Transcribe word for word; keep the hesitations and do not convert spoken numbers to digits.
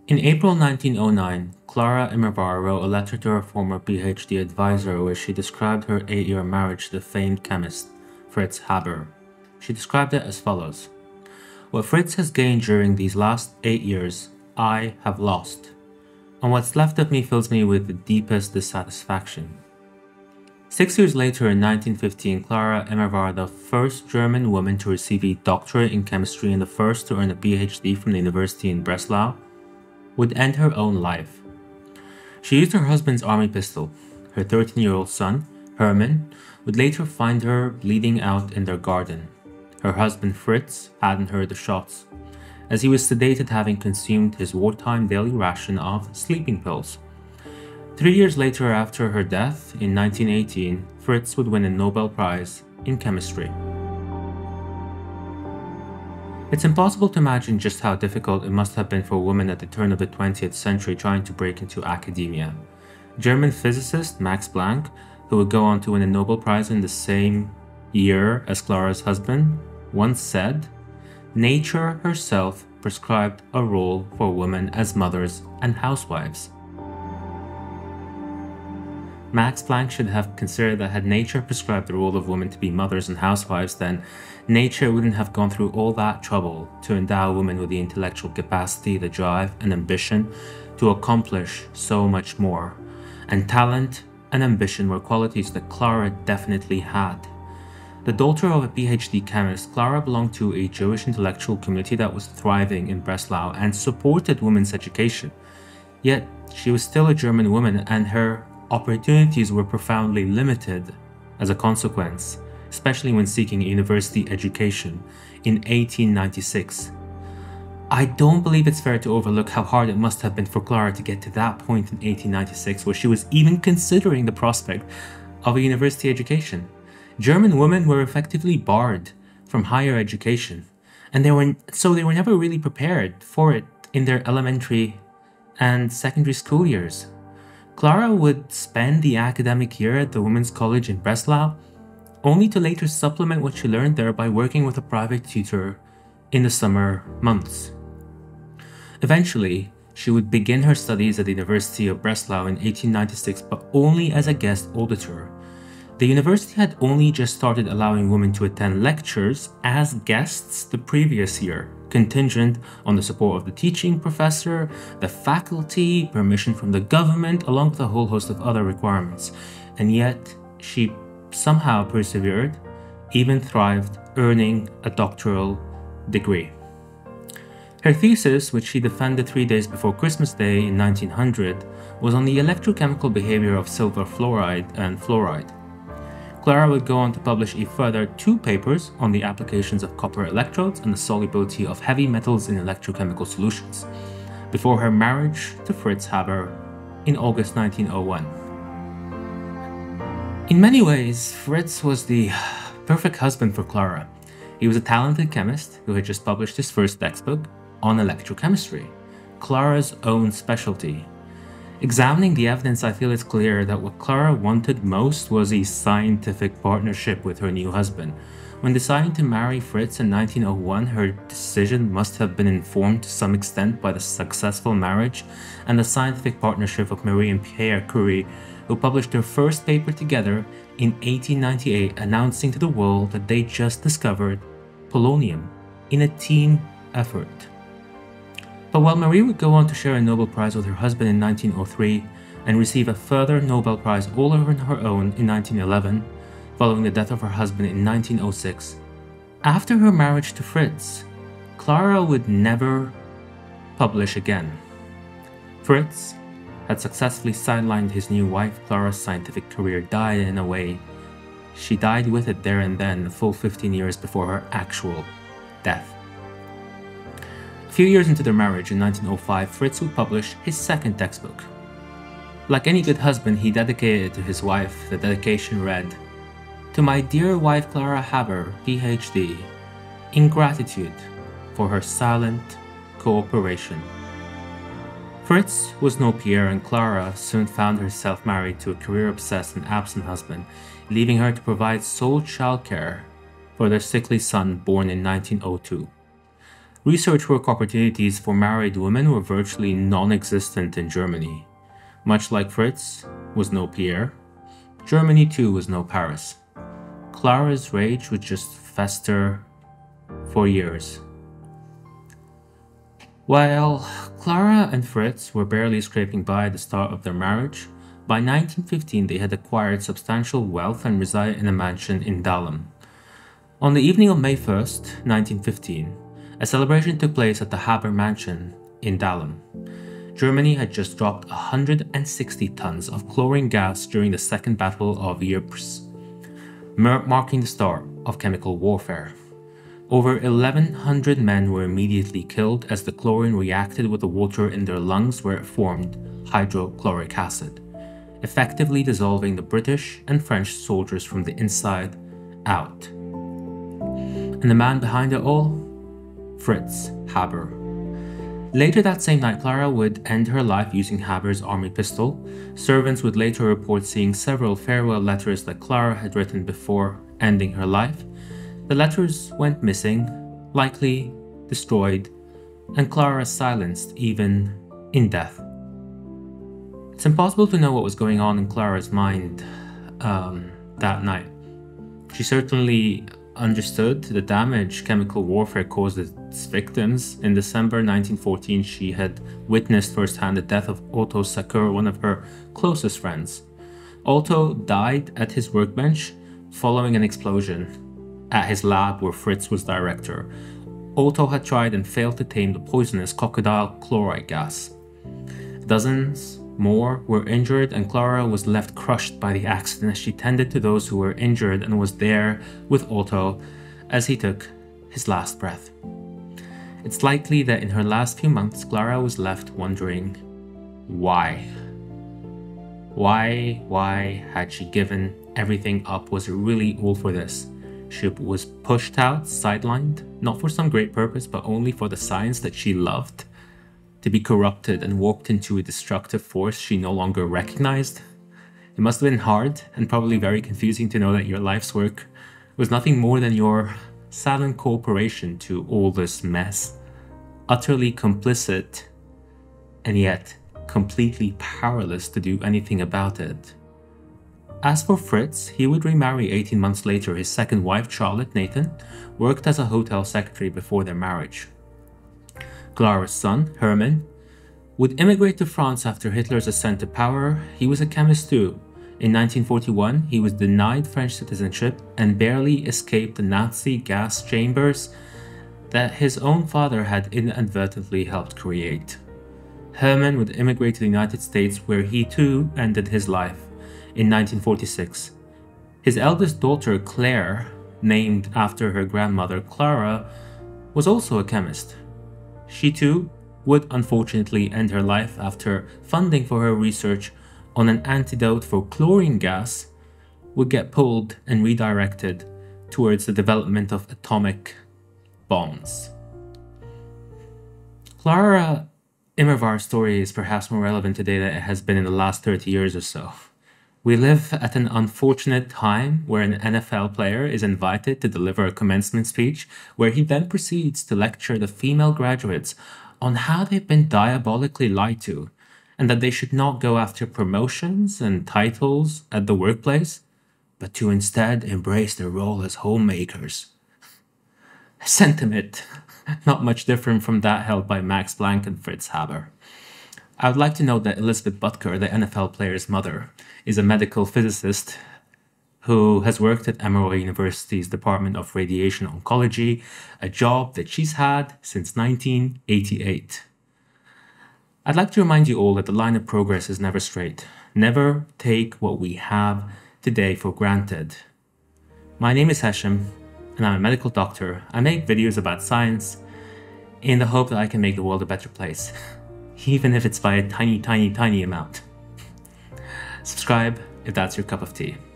In April nineteen oh nine, Clara Immerwahr wrote a letter to her former PhD advisor where she described her eight-year marriage to the famed chemist, Fritz Haber. She described it as follows: "What Fritz has gained during these last eight years, I have lost, and what's left of me fills me with the deepest dissatisfaction." Six years later, in nineteen fifteen, Clara Immerwahr, the first German woman to receive a doctorate in chemistry and the first to earn a PhD from the university in Breslau, would end her own life. She used her husband's army pistol. Her thirteen-year-old son, Hermann, would later find her bleeding out in their garden. Her husband Fritz hadn't heard the shots, as he was sedated having consumed his wartime daily ration of sleeping pills. Three years later, after her death, in nineteen eighteen, Fritz would win a Nobel Prize in chemistry. It's impossible to imagine just how difficult it must have been for women at the turn of the twentieth century trying to break into academia. German physicist Max Planck, who would go on to win a Nobel Prize in the same year as Clara's husband, once said, "Nature herself prescribed a role for women as mothers and housewives." Max Planck should have considered that had nature prescribed the role of women to be mothers and housewives, then nature wouldn't have gone through all that trouble to endow women with the intellectual capacity, the drive, and ambition to accomplish so much more. And talent and ambition were qualities that Clara definitely had. The daughter of a PhD chemist, Clara belonged to a Jewish intellectual community that was thriving in Breslau and supported women's education. Yet, she was still a German woman, and her opportunities were profoundly limited as a consequence, especially when seeking a university education in eighteen ninety-six. I don't believe it's fair to overlook how hard it must have been for Clara to get to that point in eighteen ninety-six where she was even considering the prospect of a university education. German women were effectively barred from higher education, and they were so they were never really prepared for it in their elementary and secondary school years. Clara would spend the academic year at the Women's College in Breslau, only to later supplement what she learned there by working with a private tutor in the summer months. Eventually, she would begin her studies at the University of Breslau in eighteen ninety-six, but only as a guest auditor. The university had only just started allowing women to attend lectures as guests the previous year, contingent on the support of the teaching professor, the faculty, permission from the government, along with a whole host of other requirements. And yet, she somehow persevered, even thrived, earning a doctoral degree. Her thesis, which she defended three days before Christmas Day in nineteen hundred, was on the electrochemical behavior of silver fluoride and fluoride. Clara would go on to publish a further two papers on the applications of copper electrodes and the solubility of heavy metals in electrochemical solutions, before her marriage to Fritz Haber in August nineteen oh one. In many ways, Fritz was the perfect husband for Clara. He was a talented chemist who had just published his first textbook on electrochemistry, Clara's own specialty. Examining the evidence, I feel it's clear that what Clara wanted most was a scientific partnership with her new husband. When deciding to marry Fritz in nineteen oh one, her decision must have been informed to some extent by the successful marriage and the scientific partnership of Marie and Pierre Curie, who published their first paper together in eighteen ninety-eight, announcing to the world that they just discovered polonium in a team effort. But while Marie would go on to share a Nobel Prize with her husband in nineteen oh three and receive a further Nobel Prize all on her own in nineteen eleven, following the death of her husband in nineteen oh six, after her marriage to Fritz, Clara would never publish again. Fritz had successfully sidelined his new wife. Clara's scientific career died in a way. She died with it there and then, a full fifteen years before her actual death. A few years into their marriage, in nineteen oh five, Fritz would publish his second textbook. Like any good husband, he dedicated it to his wife. The dedication read, "To my dear wife Clara Haber, PhD, in gratitude for her silent cooperation." Fritz was no Pierre, and Clara soon found herself married to a career-obsessed and absent husband, leaving her to provide sole childcare for their sickly son born in nineteen oh two. Research work opportunities for married women were virtually non-existent in Germany. Much like Fritz was no Pierre, Germany too was no Paris. Clara's rage would just fester for years. While Clara and Fritz were barely scraping by at the start of their marriage, by nineteen fifteen they had acquired substantial wealth and resided in a mansion in Dahlem. On the evening of May first, nineteen fifteen, a celebration took place at the Haber mansion in Dahlem. Germany had just dropped one hundred sixty tons of chlorine gas during the Second Battle of Ypres, marking the start of chemical warfare. Over eleven hundred men were immediately killed as the chlorine reacted with the water in their lungs where it formed hydrochloric acid, effectively dissolving the British and French soldiers from the inside out. And the man behind it all? Fritz Haber. Later that same night, Clara would end her life using Haber's army pistol. Servants would later report seeing several farewell letters that Clara had written before ending her life. The letters went missing, likely destroyed, and Clara silenced even in death. It's impossible to know what was going on in Clara's mind um, that night. She certainly understood the damage chemical warfare caused its victims. In December nineteen fourteen, she had witnessed firsthand the death of Otto Sakur, one of her closest friends. Otto died at his workbench following an explosion at his lab where Fritz was director. Otto had tried and failed to tame the poisonous crocodile chloride gas. Dozens more were injured, and Clara was left crushed by the accident as she tended to those who were injured and was there with Otto as he took his last breath. It's likely that in her last few months, Clara was left wondering why. Why, why had she given everything up? Was it really all for this? She was pushed out, sidelined, not for some great purpose, but only for the science that she loved, to be corrupted and warped into a destructive force she no longer recognized. It must have been hard and probably very confusing to know that your life's work was nothing more than your silent cooperation to all this mess, utterly complicit and yet completely powerless to do anything about it. As for Fritz, he would remarry eighteen months later. His second wife, Charlotte Nathan, worked as a hotel secretary before their marriage. Clara's son, Hermann, would immigrate to France after Hitler's ascent to power. He was a chemist too. In nineteen forty-one, he was denied French citizenship and barely escaped the Nazi gas chambers that his own father had inadvertently helped create. Hermann would immigrate to the United States, where he too ended his life in nineteen forty-six. His eldest daughter, Claire, named after her grandmother Clara, was also a chemist. She too would unfortunately end her life after funding for her research on an antidote for chlorine gas would get pulled and redirected towards the development of atomic bombs. Clara Immerwahr's story is perhaps more relevant today than it has been in the last thirty years or so. We live at an unfortunate time where an N F L player is invited to deliver a commencement speech where he then proceeds to lecture the female graduates on how they've been diabolically lied to and that they should not go after promotions and titles at the workplace, but to instead embrace their role as homemakers. A sentiment not much different from that held by Max Planck and Fritz Haber. I would like to note that Elizabeth Butker, the N F L player's mother, is a medical physicist who has worked at Emory University's Department of Radiation Oncology, a job that she's had since nineteen eighty-eight. I'd like to remind you all that the line of progress is never straight. Never take what we have today for granted. My name is Hesham, and I'm a medical doctor. I make videos about science in the hope that I can make the world a better place, even if it's by a tiny, tiny, tiny amount. Subscribe if that's your cup of tea.